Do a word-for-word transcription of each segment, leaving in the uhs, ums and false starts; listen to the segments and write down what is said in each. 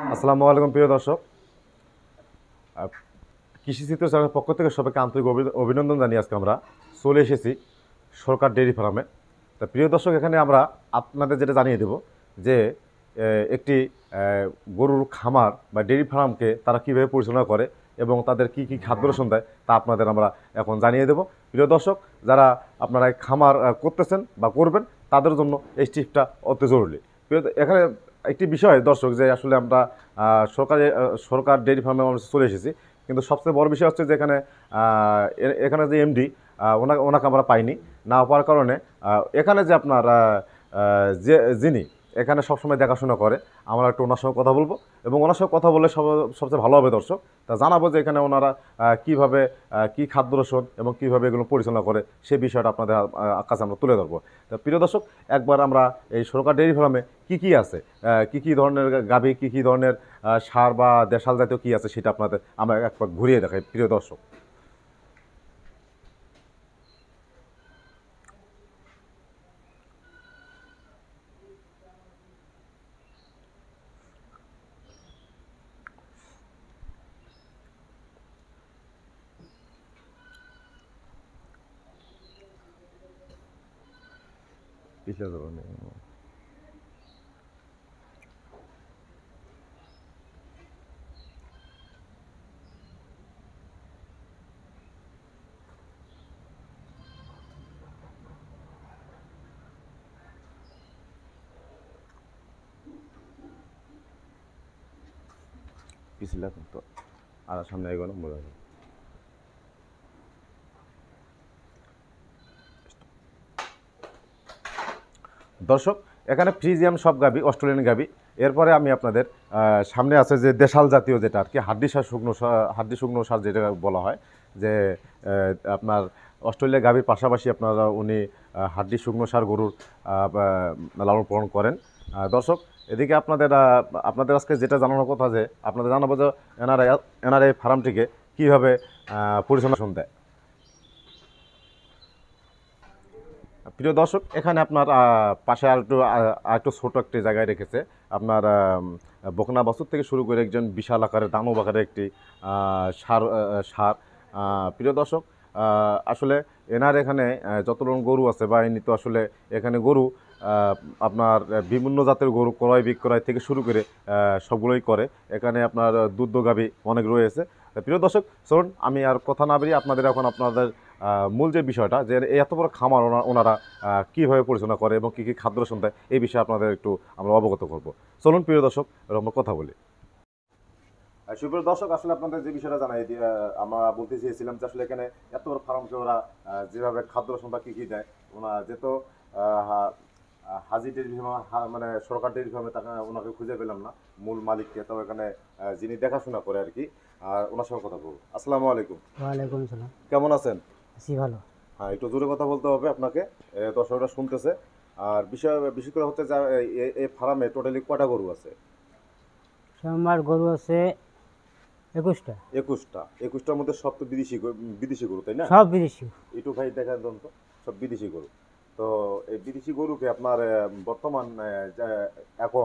আসসালামু আলাইকুম প্রিয় দর্শক, কৃষি চিত্র চ্যানেলের পক্ষ থেকে সবাইকে আন্তরিক অভিনন্দন জানিয়ে আজকে আমরা চলে এসেছি সরকার ডেয়ারি ফার্মে। তা প্রিয় দর্শক, এখানে আমরা আপনাদের যেটা জানিয়ে দেব যে একটি গরুর খামার বা ডেয়ারি ফার্মকে তারা কীভাবে পরিচালনা করে এবং তাদের কি কি খাদ্য রসুন দেয় তা আপনাদের আমরা এখন জানিয়ে দেব। প্রিয় দর্শক, যারা আপনারা খামার করতেছেন বা করবেন তাদের জন্য এই টিপটা অতি জরুরি। প্রিয় এখানে একটি বিষয় দর্শক, যে আসলে আমরা সরকারি সরকার ডেয়ারি ফার্মে আমরা চলে এসেছি, কিন্তু সবচেয়ে বড় বিষয় হচ্ছে যে এখানে এখানে যে এমডি ওনাকে ওনাকে আমরা পাইনি। না পাওয়ার কারণে এখানে যে আপনার যে যিনি এখানে সবসময় দেখাশোনা করে, আমরা একটু ওনার সঙ্গে কথা বলবো এবং ওনার সঙ্গে কথা বললে সব সবচেয়ে ভালো হবে দর্শক। তা জানাবো যে এখানে ওনারা কীভাবে কী খাদ্য রসুন এবং কীভাবে এগুলো পরিচালনা করে সেই বিষয়টা আপনাদের কাছে আমরা তুলে ধরবো। তো প্রিয় দর্শক, একবার আমরা এই সরকার ডেয়ারি ফার্মে কী কী আছে, কী কী ধরনের গাভী, কী কী ধরনের সার বা দেশাল জাতীয় কী আছে সেটা আপনাদের আমরা একবার ঘুরিয়ে দেখাই প্রিয় দর্শক। পিছলে ধরনের পিছলে তো আর সামনে এগোনো বোঝা যায়। দর্শক, এখানে ফ্রিজিয়াম সব গাবি, অস্ট্রেলিয়ান গাবি। এরপরে আমি আপনাদের সামনে আছে যে দেশাল জাতীয় যেটা আর কি হাড্ডি সার, শুকনো হাড্ডি শুকনো সার যেটা বলা হয়, যে আপনার অস্ট্রেলিয়া গাবির পাশাপাশি আপনারা উনি হাড্ডি শুকনো সার গরুর লালন পালন করেন। দর্শক, এদিকে আপনাদের আপনাদের আজকে যেটা জানানোর কথা, যে আপনাদের জানাবো যে এনারা এনারা এই ফার্মটিকে কীভাবে পরিচালনা দেয়। প্রিয় দর্শক, এখানে আপনার পাশে আর একটু আর একটু ছোটো একটি জায়গায় রেখেছে আপনার বকনা বাছুর থেকে শুরু করে একজন বিশাল আকারের দানব আকারের একটি সার সার প্রিয় দর্শক, আসলে এনার এখানে যতজন গরু আছে বা এমনি তো আসলে এখানে গরু আপনার বিভিন্ন জাতের গরু ক্রয় বিক্রয় থেকে শুরু করে সবগুলোই করে। এখানে আপনার দুধ গাভী অনেক রয়েছে। প্রিয় দর্শক, চলুন আমি আর কথা না বেরিয়ে আপনাদের এখন আপনাদের মূল যে বিষয়টা, যে এত বড় খামার ওনারা কীভাবে পরিচালনা করে এবং কী কী খাদ্য রসুন দেয় এই বিষয়ে আপনাদের একটু আমরা অবগত করব। চলুন প্রিয় দর্শক, আমরা কথা বলি। সুপ্রিয় দর্শক, আসলে আপনাদের যে বিষয়টা জানাই আমরা বলতে চেয়েছিলাম যে আসলে এখানে এত বড় ফার্মকে ওরা যেভাবে খাদ্য রসুন বা কী কী দেয়, ওনারা যেহেতু হাজি ডেয়ারি ফার্ম মানে সরকার ডেয়ারি ফার্মে তাকে ওনাকে খুঁজে পেলাম না মূল মালিককে, তো এখানে যিনি দেখাশোনা করে আর কি, আর ওনার সঙ্গে কথা বলবো। আসসালামু আলাইকুম। ওয়ালাইকুম সালাম। কেমন আছেন? আছি ভালো। হ্যাঁ, একটু জোরে কথা বলতে হবে আপনাকে, দর্শকরা শুনতেছে। আর বিষয় বিশেষ করে হচ্ছে যে এই ফার্মে টোটালি কটা গরু আছে? আমার গরু আছে একুশটা। একুশটা একুশটার মধ্যে সব তো বিদেশি বিদেশি গরু, তাই না? সব বিদেশি। একটু ভাই দেখা দেন তো, সব বিদেশি গরু। তো এই বিদেশি গরুকে আপনার বর্তমান এখন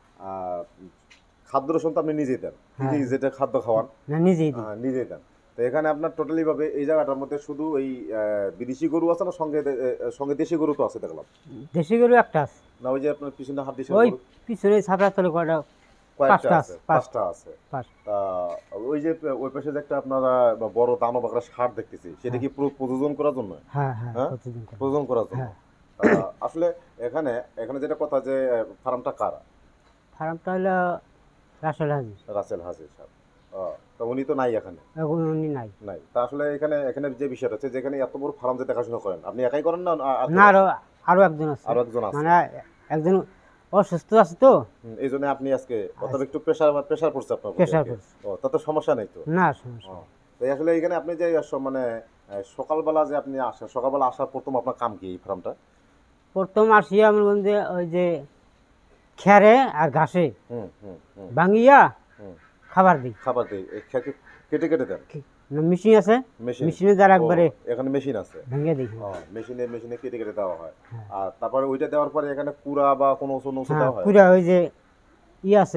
খাদ্য রসুন তো আপনি নিজেই দেন, যেটা খাদ্য খাওয়ান নিজেই নিজেই দেন। তো এখানে আপনার টোটালি ভাবে এই জায়গাটার মধ্যে শুধু এই বিদেশি গরু আছে না সঙ্গে সঙ্গে দেশি গরু তো আছে দেখলাম? দেশি গরু একটা আছে না, ওই যে আপনার পিছনে হাত দিছে ওই পিছনে ছাপড়া তলে কয়টা কয়েকটা আছে, পাঁচটা আছে। তা ওই যে ওই পাশে যে একটা আপনারা বড় দানব আকারের সার দেখতেছি, সেটা কি প্রযোজন করার জন্য? হ্যাঁ হ্যাঁ, প্রযোজন করার জন্য। আসলে এখানে এখানে যেটা কথা, যে ফার্মটা কার? ফার্মটা হলো রাসেল হাজি। রাসেল হাজি সাহেব। তো উনি তো নাই এখানে? উনি নাই নাই তা আসলে এখানে এখানে যে বিষয়টা হচ্ছে, যেখানে এত বড় ফার্ম যে দেখাশোনা করেন, আপনি একাই করেন না? না, আরো আরো একজন আছে। আরো একজন আছে, মানে একজন অসুস্থ আছে তো এই জন্য আপনি আজকে অত একটু প্রেশার প্রেশার পড়ছে আপনার? প্রেশার পড়ছে। ও, তাতে সমস্যা নেই তো? না, সমস্যা। তাই আসলে এখানে আপনি যে মানে সকালবেলা যে আপনি আসেন, সকালবেলা আসার প্রথম আপনার কাম কি এই ফার্মটা? প্রথম আসি আমি বলতে ওই যে খেরে আর ঘাসে ভাঙিয়া খাবার দিই। খাবার দিই কেটে কেটে দেন? মেশিন আছে, মেশিনে যারা একবারে এখানে মেশিন আছে, ভেঙে দিই। মেশিনে মেশিনে কেটে কেটে দেওয়া হয়। আর তারপরে ওইটা দেওয়ার পরে এখানে কুড়া বা কোনো ওষুধ ওষুধ দেওয়া হয়? কুড়া ওই যে ই আছে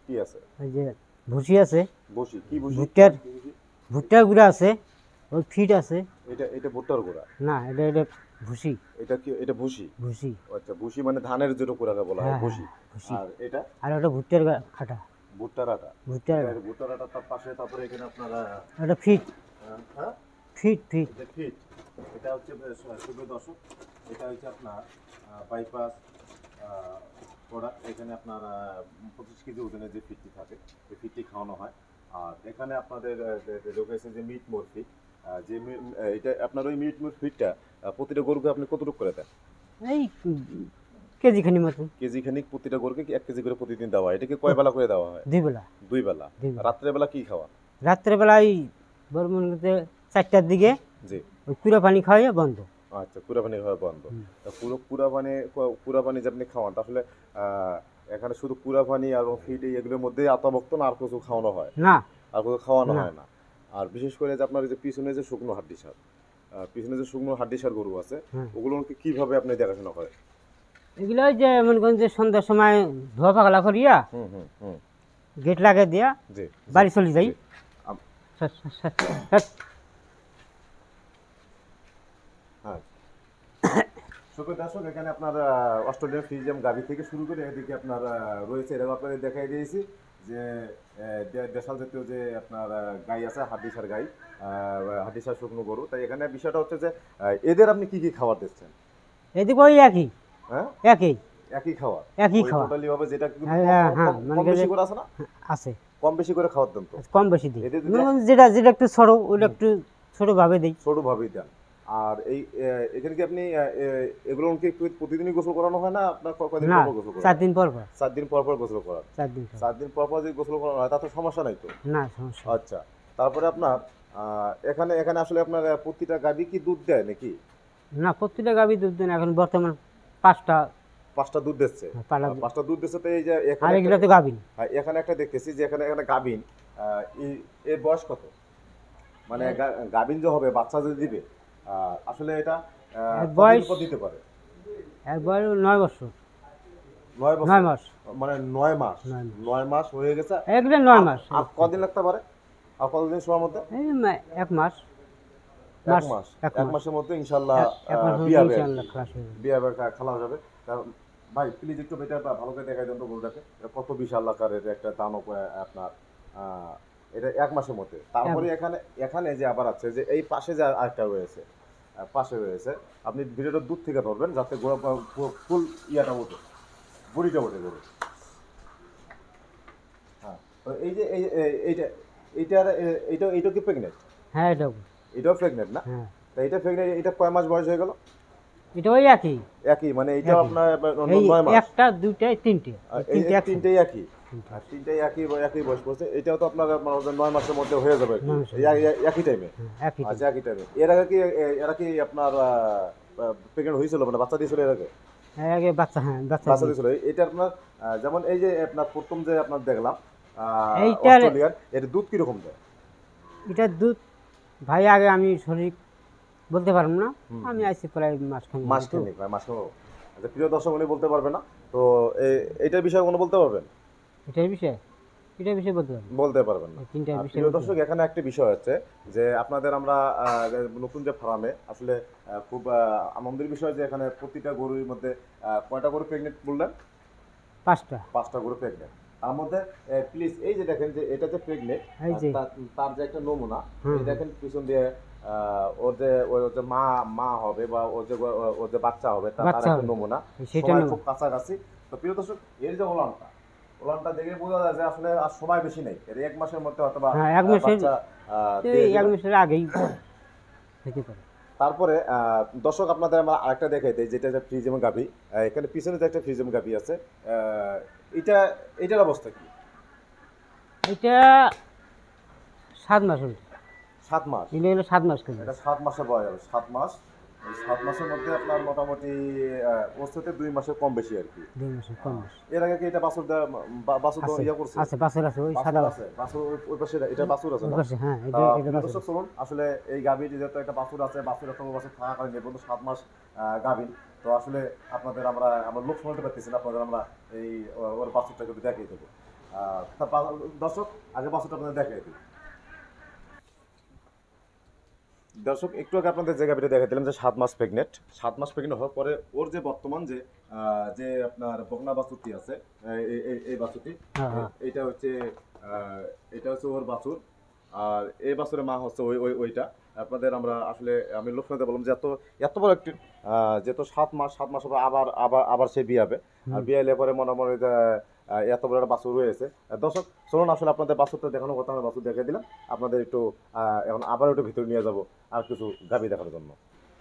কি আছে? ওই যে ভুসি আছে, বসি কি বসি? ভুট্টার কি বসি? ভুট্টার গুঁড়া আছে, ওই ফিট আছে। এটা এটা ভুট্টার গুঁড়া? না, এটা এটা ভুসি। এটা কি? এটা ভুসি? ভুসি। আচ্ছা, ভুসি মানে ধানের যেটা কুড়াকে বলা হয় হ্যাঁ, ভুসি। হ্যাঁ, ভুসি। আর এটা আর ওটা ভুট্টার গা- আটা। ভুট্টার আটা। ভুট্টার এটা আটা। ভুট্টার আটা, তার পাশে তারপরে এখানে আপনারা ওটা ফিট। আহ, হ্যাঁ ফিট ফিট। এটা ফিট। এটা হচ্ছে সুপ্রিয় দর্শক, এটা হচ্ছে আপনার বাইপাস প্রোডাক্ট। এখানে আপনার পঁচিশ কেজি ওজনের যে ফিটটি থাকে এই ফিটটি খাওয়ানো হয়। আর এখানে আপনাদের রয়েছে যে মিট মোর ফিট, যে মি- আহ, এটা আপনার ওই মিট মোর ফিটটা প্রতিটা গরুকে আপনি কতটুকু করে দেন? এই কেজি খানি মতো। কেজি খানিক প্রতিটা গরুকে কি এক কেজি করে প্রতিদিন দেওয়া হয়? এটাকে কয় বেলা করে দেওয়া হয়? দুই বেলা। দুই বেলা। দুই বেলা। রাত্রে বেলা কি খাওয়া? রাত্রেবেলায় বড় মনে করতে চারটার দিকে জি। ওই কুড়া পানি খাওয়াইয়া বন্ধ। আচ্ছা, পুরা পানি খাওয়া বন্ধ। হুম। তা পুরো পুরা পানি, পুরা পানি যে আপনি খাওয়ান তাহলে আহ, এখানে শুধু পুরা পানি আর ফিড এগুলোর মধ্যে আতাভক্ত না আর কিছু খাওয়ানো হয়? না, আর কিছু খাওয়ানো না। হয় না। আর বিশেষ করে যে আপনার এই যে পিছনে যে শুকনো হাড্ডি সার, আহ, পিছনে যে শুকনো হাড্ডি সার গরু আছে হ্যাঁ। ওগুলোকে কিভাবে আপনি দেখাশোনা করেন? এগুলো ওই যে মনে করেন যে সন্ধ্যার সময় ধোয়া পাগলা করিয়া হুম হুম হুম। গেট লাগিয়ে দিয়া জি। বাড়ি চলে যাই। জি। আম- সা- সা- সা- সা- হ্যাঁ। সুপ্রিয় দর্শক, এখানে আপনার আহ, অস্ট্রেলিয়ান ফ্রিজিয়াম গাভি থেকে শুরু করে এদিকে আপনার আহ, রয়েছে, এরকম আপনাদের দেখাই দিয়েছি যে আহ, দে- দেশাল জাতীয় যে আপনার আহ, গাই আছে, হাড্ডিসার গাই, আহ, হাড্ডিসার শুকনো গরু। তাই এখানে বিষয়টা হচ্ছে যে আহ, এদের আপনি কি কি খাবার দিচ্ছেন? এদিকে ওই একই হ্যাঁ, একই একই খাবার? একই খাবার। টোটালি ভাবে যেটা কিন্তু হ্যাঁ, কম- হ্যাঁ, কম- মানে কম বেশি যে- করে আছে না? আছে। কম বেশি করে খাওয়ার দেন তো? কম বেশি দিই। এদের যদি- মনে করেন যেটা যেটা একটু ছোট ওইটা একটু ছোট ভাবে দিই। ছোট ভাবেই দেন। আর এই আহ, এখানে কি আপনি আহ, এ- এগুলোকে একটু প্রতিদিনই গোসল করানো হয় না আপনার ক- কয়দিন না, পর পর গোসল করানো চার হয়? দিন পর পর। চার দিন পর পর গোসল করান? চার দিন পর। চার দিন পর পর যদি গোসল করানো হয় তাতে সমস্যা নাই তো? না, সমস্যা নেই। আচ্ছা, তারপরে আপনার আহ, এখানে এখানে আসলে আপনার আহ, প্রতিটা গাভী কি দুধ দেয় নাকি? না, প্রতিটা গাভী দুধ দেন এখন বর্তমান পাঁচটা পাঁচটা দুধ দিচ্ছে? পালা। আহ, পাঁচটা দুধ দিচ্ছে। তো এই যে আর এখানে এগুলো একটা- তো গাভী না। হ্যাঁ, এখানে একটা দেখতেছি যে এখানে এখানে গাভীন, আহ, এই- এর বয়স কত? মানে গা- গাভীন যে হবে, বাচ্চা যে দিবে, আহ, আসলে এটা আহ, এর কতদিন বয়স- পর দিতে পারে? একবার নয় বছর। নয় বছর? নয় মাস। মানে নয় মাস? নয় মাস। নয় মাস হয়ে গেছে। এগুলো নয় মাস। আর কদিন লাগতে পারে? আর কতদিন সময়ের মধ্যে? এই মা- এক মাস। এক মাস, মাস। এক এক মাস। মাসের মধ্যে ইনশাল্লাহ এক- এক আহ, মাসের বিয়ে মধ্যে হবে। ইনশাআল্লাহ খালাস হয়ে যাবে। বিয়ে হবে, খা- খালাস হবে। তা ভাই প্লিজ একটু এটা ভালো করে দেখাই দেন তো গরুটাকে। এটা কত বিশাল আকারের একটা দানব আহ, আপনার আহ, এটা এক মাসের মধ্যে। তারপরে এখানে এখানে যে আবার আছে যে এই পাশে যে আরেকটা রয়েছে, আহ, পাশে রয়েছে, আপনি ভিডিওটা দূর থেকে ধরবেন যাতে গোড়া ফুল ইয়াটা ওঠে, বড়িটা ওঠে গরু। হ্যাঁ, তো এই যে এই এই- এইটা এইটার এ- এইটা এইটা কি প্রেগনেন্ট? হ্যাঁ, এটাও। এটাও প্রেগনেন্ট না? হ্যাঁ, তা এটা প্রেগনেন্ট, এটা কয় মাস বয়স হয়ে গেল? এটা ওই একই। একই, মানে এইটাও একই। আপনার এই নয় মাস? একটা দুইটা তিনটে আর এই তিনটে এই একসাথে। তিনটেই একই? তিনটে। আর তিনটেই একই একই বয়স পড়ছে। এটাও তো আপনার মানে ওদের নয় মাসের মধ্যে হয়ে যাবে আর কি। নয় মাসের এই এক- এক- একই টাইমে? হ্যাঁ, একই। আচ্ছা, একই টাইমে। এর আগে কি এ- এরা কি আপনার প্রেগনেন্ট হয়েছিল, মানে বাচ্চা দিয়েছিল এর আগে? হ্যাঁ, আগে বাচ্চা, হ্যাঁ বাচ্চা বাচ্চা দিয়েছে। দিয়েছিল। এটা আপনার আহ, যেমন এই যে আপনার প্রথম যে আপনার দেখলাম আহ, এইটার- অস্ট্রেলিয়ার, এর দুধ কিরকম দেয়? এটার দুধ ভাই আগে আমি সঠিক বলতে পারবো না। আমি আইসি প্রায় মাস খানি। মাস তিনেক, হয় মাস খানেক। আচ্ছা, প্রিয় দর্শক উনি বলতে পারবে না তো এই- এইটার বিষয়ে কোনো বলতে পারবেন? এটার বিষয়ে এটার বিষয়ে বলতে পারবো। বলতে পারবেন না। এই তিনটার আর বিষয়ে প্রিয় বলতে দর্শক, এখানে একটা বিষয় হচ্ছে যে আপনাদের আমরা আহ, নতুন যে ফার্মে আসলে আহ, খুব আহ, আনন্দের বিষয় যে এখানে প্রতিটা গরুর মধ্যে আহ, কয়টা গরু প্রেগনেন্ট বললেন? পাঁচটা। পাঁচটা গরু প্রেগনেন্ট। তার মধ্যে প্লিজ এই যে দেখেন যে এটা যে প্রেগনেন্ট, এই যে। তার যে একটা নমুনা, হুম, এই দেখেন পিছন দিয়ে আহ, ওর যে ওর যে মা মা হবে বা ওর যে ওর যে বাচ্চা হবে তার তার বাচ্চা একটা হবে। নমুনা, সেটা সময় নমুনা। খুব কাছাকাছি। তো প্রিয় দর্শক, এর যে ওলানটা, ওলানটা দেখে বোঝা যায় যে আসলে আর সময় বেশি নেই, এর এক মাসের মধ্যে হয়তো বা হ্যাঁ, এক আহ, মাসের- বাচ্চা আহ, এই দিয়ে এক দিবে। মাসের আগেই হতে পারে। তারপরে আহ, দর্শক আপনাদের আমরা আরেকটা দেখাই দিই, যেটা যে ফ্রিজিয়াম গাভি, আহ, এখানে পিছনে যে একটা ফ্রিজিয়াম গাভি আছে, আহ, এটা এটার অবস্থা কি? এটা সাত মাস হলো। সাত মাস? এটা হলো সাত মাস করে। এটা সাত মাসের বয়স হবে, সাত মাস। এই সাত মাসের মধ্যে আপনার মোটামুটি আহ, ওর সাথে দুই মাসের কম বেশি আর কি। দুই মাসের কম মাস এর আগে কি এটা বাছুর দেওয়া বা- বাছুর দেওয়া আছে। ইয়া করছে? আছে, বাছুর আছে, ওই বাছুর সাদা আছে, বাছুর ওই- ওই পাশে এটা বাছুর আছে ওই না? পাশে। হ্যাঁ, এটা আহ, এটা প্রিয় বাছুর। দর্শক শুনুন, আসলে এই গাভীর যেহেতু একটা বাছুর আছে, বাছুর এত বছর থাকাকালীন এ পর্যন্ত সাত মাস গাভীর, তো আসলে আপনাদের আমরা আমরা লোক শোনাতে পারতেছি না, আপনাদের আমরা এই ও- ওর বাছুরটাকে একটু দেখিয়ে দেবো। আহ, তা বা- দর্শক আগে বাছুরটা আপনাদের দেখাই দিই। দর্শক একটু আগে আপনাদের যে গাভীটা দেখাই দিলাম যে সাত মাস প্রেগনেন্ট, সাত মাস প্রেগনেন্ট হওয়ার পরে ওর যে বর্তমান যে আহ, যে আপনার বকনা বাছুরটি আছে, এই এই- এই- এই বাছুরটি, হ্যাঁ, হ্যাঁ। এ- এটা হচ্ছে আহ, এটা হচ্ছে ওর বাছুর। আর এই বাছুরের মা হচ্ছে ওই ওই ওইটা। আপনাদের আমরা আসলে আমি লক্ষ্য বললাম যে এত এত বড় একটি আহ, যেহেতু সাত মাস সাত মাস পর আবার আবার আবার সে বিয়াবে, আর বিয়ালে পরে মনে মনে যে আহ, এত বড় একটা বাছুর রয়েছে। দর্শক চলুন আসলে আপনাদের বাছুরটা দেখানোর কথা, আমি বাছুর দেখে দিলাম আপনাদের একটু আহ, এখন আবার একটু ভিতরে নিয়ে যাব আর কিছু গাভী দেখানোর জন্য।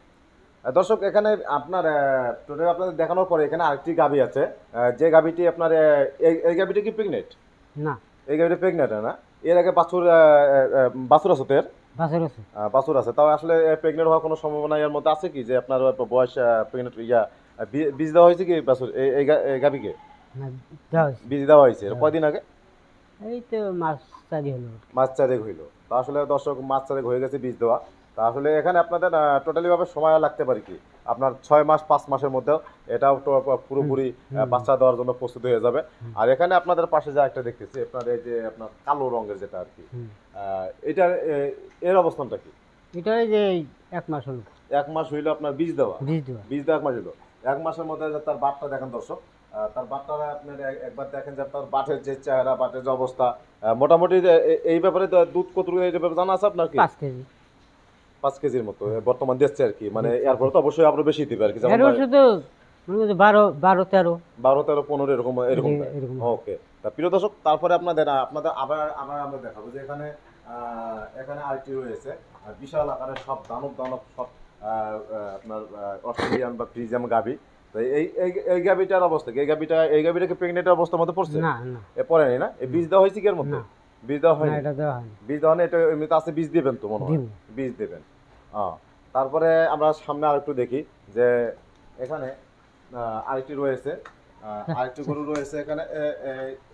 আহ, দর্শক এখানে আপনার টোটাল আপনাদের দেখানোর পরে এখানে আরেকটি গাভী আছে, আহ, যে গাভীটি আপনার আহ, এই এই গাভীটি কি প্রেগনেন্ট? না, এই গাভীটি প্রেগনেন্ট না? এর আগে বাছুর আহ, আহ, বাছুর আছে তো এর? বাছুর আছে। আহ, বাছুর আছে, তাও আসলে প্রেগনেন্ট হওয়ার কোনো সম্ভাবনা এর মধ্যে আছে কি, যে আপনার বয়স প্রেগনেন্ট ইয়া আহ, বী- বীজ দেওয়া হয়েছে কি বাছুর এই এই গা- এই গাভীকে? না, দেওয়া হয়েছে। বীজ দেওয়া হয়েছে এর কয়দিন আগে? এই তো মাস চারি হলো। মাস চারেক হইলো। তা আসলে দর্শক মাস চারেক হয়ে গেছে বীজ দেওয়া। তা আসলে এখানে আপনাদের টোটালি ভাবে সময় লাগতে পারে কি আপনার ছয় মাস পাঁচ মাসের মধ্যেও এটাও তো পুরোপুরি আহ, বাচ্চা দেওয়ার জন্য প্রস্তুত হয়ে যাবে। আর এখানে আপনাদের পাশে যা একটা দেখতেছি আপনার এই যে আপনার কালো রঙের যেটা আর কি, হুম। আহ, এটার এ- এর অবস্থানটা কি? এটা ওই যে এই এক মাস হলো এক মাস হইলো আপনার বীজ দেওয়া? বীজ দেওয়া। বীজ দেওয়া এক মাস হইলো। এক মাসের মধ্যে যে তার বাটটা দেখেন দর্শক, আহ, তার বাটটা আপনার এক- একবার দেখেন যে তার বাটের যে চেহারা, বাটের যে অবস্থা, আহ, মোটামুটি যে এ- এই ব্যাপারে তো দুধ কতটুকু এই ব্যাপারে জানা আছে আপনার কি? পাঁচ কেজি। পাঁচ কেজির মতো এ বর্তমান দিচ্ছে আর কি, মানে এরপরে তো অবশ্যই আরো বেশি দিবে আর কি, যেমন এর বছর তো মনে করছে বারো বারো তেরো বারো তেরো পনেরো এরকম এরকম এরকম- এরকম। ওকে। তা প্রিয় দর্শক তারপরে আপনাদের আপনাদের আবার আবার আমরা দেখাবো যে এখানে আহ, এখানে আরেকটি রয়েছে আর বিশাল আকারের সব দানব দানব সব আহ, আহ, আপনার আহ, অস্ট্রেলিয়ান বা ফ্রিজিয়াম গাভি। তো এই এই এই গাভিটার অবস্থা কি? এই গাভিটা এই গাভিটাকে প্রেগনেন্টের অবস্থার মধ্যে পড়ছে? না, না, এ পড়েনি না? এই বীজ দেওয়া হয়েছে কি এর মধ্যে? না। বীজ দেওয়া না, হয়নি? এটা দেওয়া হয়নি। বীজ দেওয়া হয়নি, এটা এমনিতে আছে, বীজ দিবেন তো মনে হয়? দিব। বীজ দেবেন। হ্যাঁ। তারপরে আমরা সামনে আরেকটু দেখি যে এখানে আহ, আরেকটি রয়েছে, আহ, আরেকটি গরু রয়েছে এখানে। এ, এ,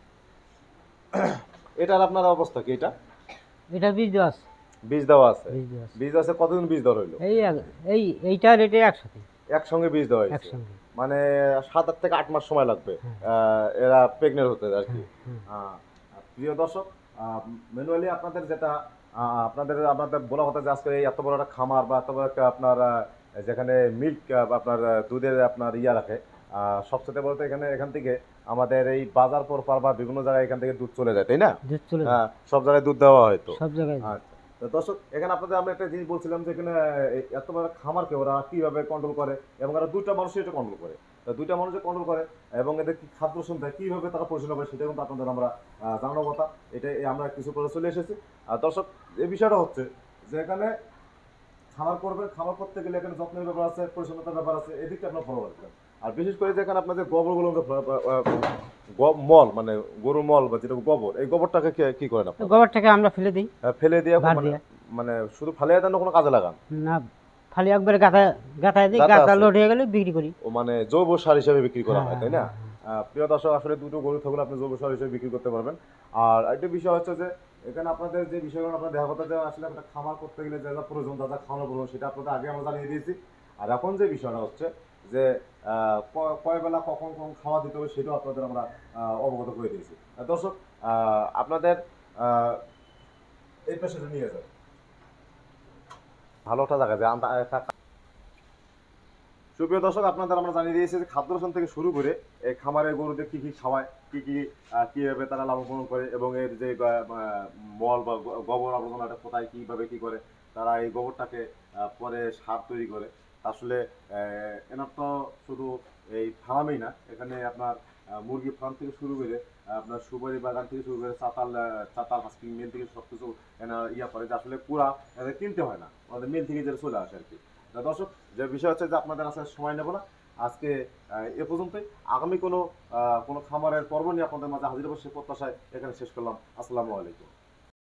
এটার আপনার অবস্থা কি? এটা এটা বীজ দেওয়া আছে। বীজ দেওয়া আছে? বীজ দেওয়া আছে। বীজ আছে, কতদিন বীজ দেওয়া হইলো? এই এক- এই এইটা রেটে একসাথে একসঙ্গে বীজ দেওয়া হয়েছে, একসঙ্গে। মানে সাত আট থেকে আট মাস সময় লাগবে হুম। আহ, এরা প্রেগনেন্ট হতে আর কি। হুম। আহ, প্রিয় দর্শক ম্যানুয়ালি আপনাদের যেটা আহ, আপনাদের আপনাদের বলা হতো যে আজকে এই এত বড় একটা খামার বা এত বড় একটা আপনার আহ, যেখানে মিল্ক আপনার আহ, দুধের আপনার ইয়া রাখে, আহ, সবচেয়ে বলতে এখানে এখান থেকে আমাদের এই বাজার পর পার বা বিভিন্ন জায়গায় এখান থেকে দুধ চলে যায়, তাই না? দুধ চলে যায়। হ্যাঁ, সব জায়গায় দুধ দেওয়া হয়তো। সব জায়গায় যায়। আচ্ছা। তো দর্শক এখানে আপনাদের আমরা একটা জিনিস বলছিলাম যে এখানে এই এত বড় খামারকে ওরা কিভাবে কন্ট্রোল করে, এবং এরা দুইটা মানুষই এটা কন্ট্রোল করে। তো দুইটা মানুষে কন্ট্রোল করে এবং এদের কি খাদ্য সন্ধ্যা কিভাবে তারা পরিচালনা করে সেটা কিন্তু আপনাদের আমরা আহ, জানানোর কথা। এটাই আমরা কিছু করে চলে এসেছি। আর দর্শক এই বিষয়টা হচ্ছে যে এখানে খামার করবেন, খামার করতে গেলে এখানে যত্নের ব্যাপার আছে, পরিচ্ছন্নতার ব্যাপার আছে, এদিকটা আপনার ফলো রাখবেন। আর বিশেষ করে যেখানে আপনাদের গোবরগুলো মল মানে গরুর মল বা যেটা গোবর, এই গোবরটাকে কি- কি করেন তো আপনারা? গোবরটাকে আমরা ফেলে দিই। আহ, ফেলে দিয়ে বাদ মানে দিয়ে। মানে শুধু ফালিয়ে দেন না কোনো কাজে লাগান? না, খালি একবারে গাঁথা গাঁথায় দিই, গাঁথা গাঁথা আছে। লোড হয়ে গেলে বিক্রি করি। ও মানে জৈব সার হিসেবে বিক্রি করা হয়, হ্যাঁ, তাই না? আহ, প্রিয় দর্শক আসলে দুটো গরু থাকলে আপনি জৈব সার হিসেবে বিক্রি করতে পারবেন। আর একটা বিষয় হচ্ছে যে এখানে আপনাদের যে বিষয়গুলো আপনার দেখা কথা যে আসলে একটা খামার করতে গেলে যা যা প্রয়োজন, যা যা খাওয়ানো প্রয়োজন সেটা আপনাদের আগে আমরা জানিয়ে দিয়েছি। আর এখন যে বিষয়টা হচ্ছে যে আহ, ক- কয় বেলা কখন কখন খাওয়া দিতে হবে সেটাও আপনাদের আমরা আহ, অবগত করে দিয়েছি। আর দর্শক আহ, আপনাদের আহ, এই পেশাটা নিয়ে যাবে ভালো একটা জায়গা যে আন্দা- সুপ্রিয় দর্শক আপনাদের আমরা জানিয়ে দিয়েছি যে খাদ্য রসন থেকে শুরু করে এই খামারের গরুদের কি কি খাওয়ায়, কি কি আহ, কিভাবে তারা লালন পালন করে, এবং এর যে আহ, মল বা গ- গোবর আবর্জনাটা কোথায় কিভাবে কি করে তারা এই গোবরটাকে আহ, পরে সার তৈরি করে। আসলে আহ, এনার তো শুধু এই ফার্মেই না, এখানে আপনার আহ, মুরগি ফার্ম থেকে শুরু করে আহ, আপনার সুপারি বাগান থেকে শুরু করে চাতাল আহ, চাতাল হাস্কিং মিল থেকে সব কিছু এনার ইয়া করে, যে আসলে পুরা এদের কিনতে হয় না, আমাদের মিল থেকে যেটা চলে আসে আর কি। তা দর্শক যে বিষয় হচ্ছে যে আপনাদের আসলে সময় নেব না আজকে আহ, এ পর্যন্তই। আগামী কোনো আহ, কোনো খামারের পর্ব নিয়ে আপনাদের মাঝে হাজির হবো সে প্রত্যাশায় এখানে শেষ করলাম। আসসালামু আলাইকুম।